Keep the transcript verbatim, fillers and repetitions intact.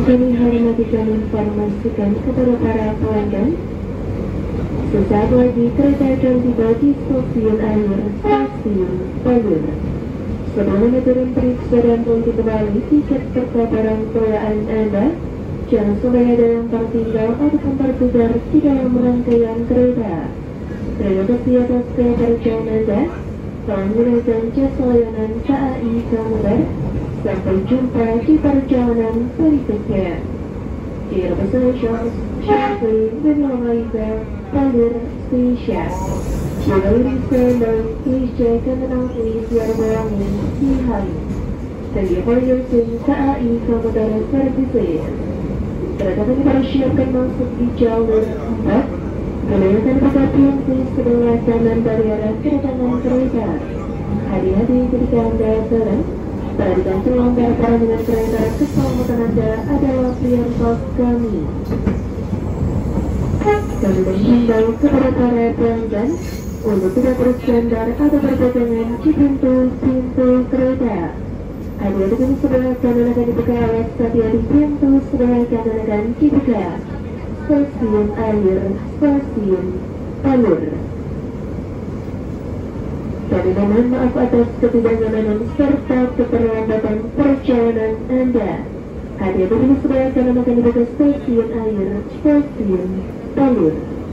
kami hormati dan informasikan kepada para pelanggan, sesaat lagi kereta akan tiba di stasiun akhir stasiun Bogor. Sebelum turun periksa dan untuk kembali tiket serta barang bawaan Anda, jangan sampai ada yang tertinggal ataupun tertukar di dalam rangkaian kereta. Terima kasih atas kepercayaan Anda. Tolong gunakan jasa layanan K A I Komuter. Sampai jumpa di perjalanan berikutnya. Dear passengers, shortly we will arrive at Bogor Station. Ladies and gentlemen, please check and announce your belongings behind. Thank you for using K A I Komuter services. Kereta kami persiapkan masuk di jalur empat. Gunakan kereta pintu sebelah kanan dari arah kedatangan kereta. Hati-hati ketika Anda turun. Perhatikan pelanggar dengan kereta keselamatan Anda adalah prioritas kami. Kami menghimbau kepada para pelanggan untuk tidak bersandar atau berpegangan di pintu-pintu kereta. Hati-hati pintu sebelah kanan akan dibuka, hati-hati pintu sebelah kanan akan dibuka. Stasiun akhir, stasiun Bogor. Kami mohon maaf atas ketidaknyamanan serta keterlambatan perjalanan Anda. Hati-hati pintu sebelah kanan akan dibuka stasiun akhir, stasiun Bogor.